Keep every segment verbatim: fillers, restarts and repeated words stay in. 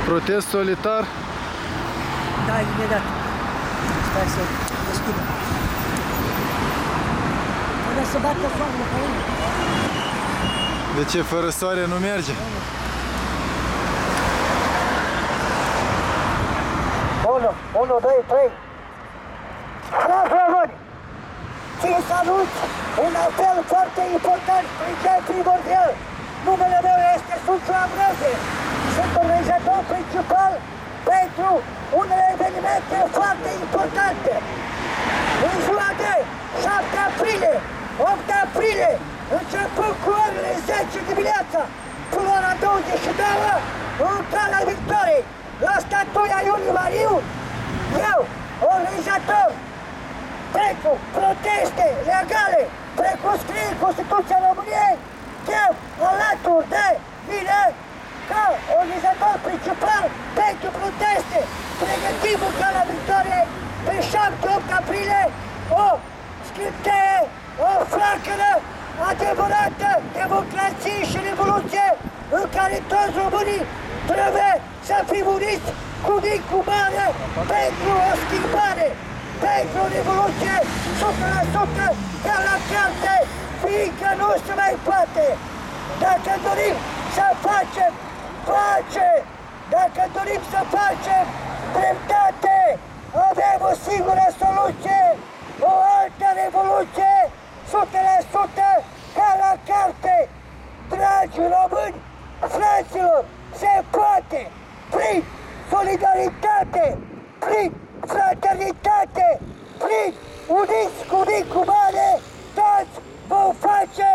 Protest solitar? Da, imediat. Stai să deschidă. Trebuie să bată soarele pe aici. De ce fără soare nu merge? unu, unu, doi, trei. Dragi români, țin să anunț un apel foarte important, principal primordial. Numele meu este Suciu Ambroze. Sunt organizator principal pentru unele evenimente foarte importante. În ziua de șapte aprilie, opt aprilie, începând cu orele zece dimineața până la ora douăzeci și două, în Calea Victoriei, la statuia Iuliu Mariu, eu, organizator pentru proteste legale, precum scrie Constituția României, eu, alături de mine, ca organizator principal pentru proteste, pregătim în Calea Victoriei pe șapte opt aprilie o scriptee, o flacără adevărată democrație și revoluție în care toți românii trebuie să fim uniți cu mic cu mare pentru o schimbare, pentru o revoluție o sută la sută ca la carte, fiindcă nu se mai poate. Dacă dorim să facem pace, dacă dorim să facem dreptate, avem o singură soluție, o altă revoluție, o sută la sută ca la carte. Dragi români, fraților, se poate prin solidaritate, prin fraternitate, prin uniți cu mic cu mare, toți vom face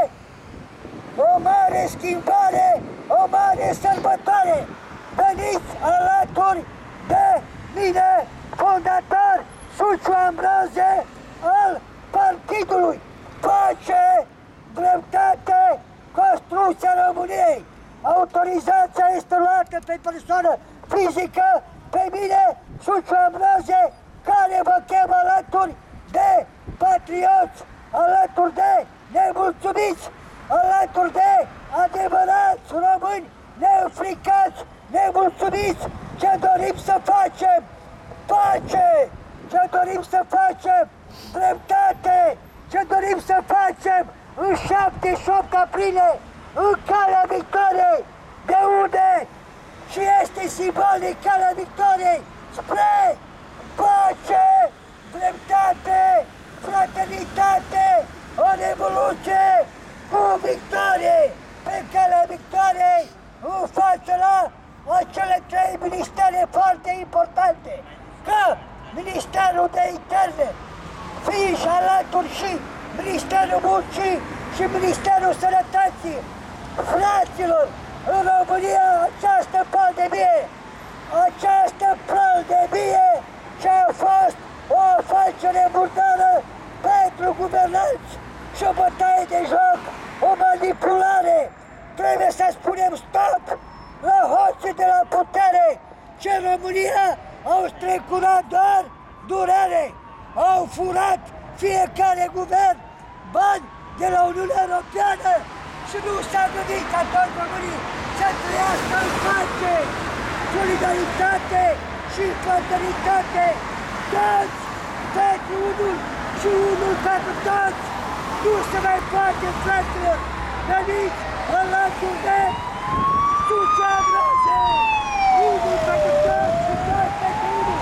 o mare schimbare, o mare sărbătoare. Veniți alături de mine, fondator Suciu Ambroze al Partidului Pace, Dreptate, Construcția României. Autorizația este luată pe persoană fizică, pe mine, Suciu Ambroze, care vă chem alături de patrioți, alături de nemulțumiți, alături de adevărați români neînfricați, nemulțumiți, ce dorim să facem pace, ce dorim să facem dreptate, ce dorim să facem în șapte și opt aprilie în Calea Victoriei, de unde și este simbolic Calea Victoriei spre pace, dreptate, fraternitate, o revoluție cu victorie pe Calea Victoriei în față la acele trei ministere foarte importante, ca Ministerul de Interne, fii și alături și Ministerul Muncii și Ministerul Sănătății. Fraților, în România această pandemie, această pandemie ce a fost o afacere murdară pentru guvernanți și o bătaie de joc, o manipulare. Trebuie să spunem stop la hoții de la putere, ce în România au strecurat doar durere, au furat fiecare guvern bani de la Uniunea Europeană și nu s-a gândit ca toți românii să trăiască în pace, solidaritate și fraternitate, toți pentru unul și unul pentru toți. Nu se mai poate, fraților, veniți alături de Suciu Ambroze, unul pentru toți și toți pentru unul.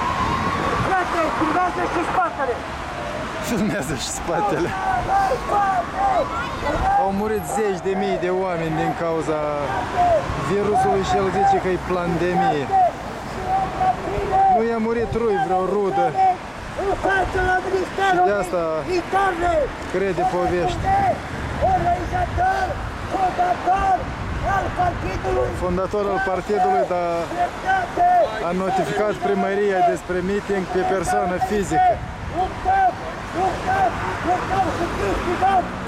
Frate, filmează și spatele. Filmează și spatele. Au murit zeci de mii de oameni din cauza virusului și el zice că e pandemie. Nu i-a murit rui vreo rudă. Și de asta crede povești. Fondator al partidului, dar a notificat primăria despre meeting pe persoană fizică. Luptăm, luptăm, luptăm și câștigăm!